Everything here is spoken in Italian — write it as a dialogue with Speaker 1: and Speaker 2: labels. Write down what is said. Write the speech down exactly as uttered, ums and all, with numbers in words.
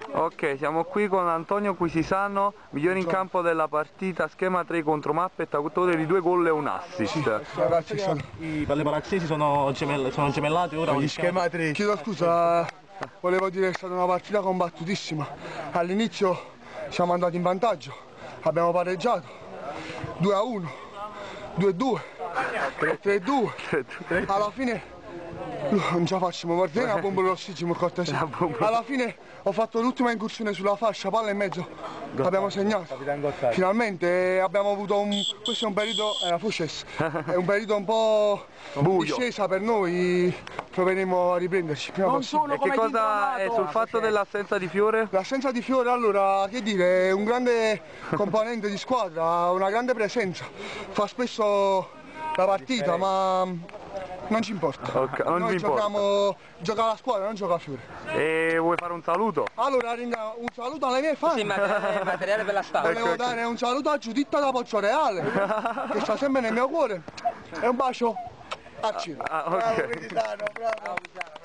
Speaker 1: Ok, siamo qui con Antonio Quisisano, migliore in campo della partita, schema tre contro Mappet, autore di due gol e un assist.
Speaker 2: Sì, ragazzi, sono...
Speaker 3: I palazzesi sono, gemell sono gemellati ora.
Speaker 2: Gli schema tre. Chiedo scusa, volevo dire che è stata una partita combattutissima. All'inizio siamo andati in vantaggio, abbiamo pareggiato due a uno, due a due, tre a due, alla fine non ce la facciamo, guardate la bombola d'ossigeno cortesia. Alla fine ho fatto l'ultima incursione sulla fascia, palla in mezzo, abbiamo segnato. Finalmente abbiamo avuto un... questo è un periodo, eh, è un periodo un po' di discesa per noi, proveremo a riprenderci prima possibile.
Speaker 1: E che cosa è sul fatto dell'assenza di Fiore?
Speaker 2: L'assenza di Fiore, allora, che dire, è un grande componente di squadra, ha una grande presenza, fa spesso la partita, ma non ci importa.
Speaker 1: Okay, non
Speaker 2: Noi giochiamo, gioca la squadra, non gioca Fiore.
Speaker 1: E vuoi fare un saluto?
Speaker 2: Allora, un saluto alle mie fan.
Speaker 4: Sì, materiale, materiale per la stampa.
Speaker 2: Volevo dare un saluto a Giuditta da Poggioreale, che sta sempre nel mio cuore. E un bacio a Ciro.
Speaker 1: Ah, okay.
Speaker 2: Bravo, Quisisano, bravo.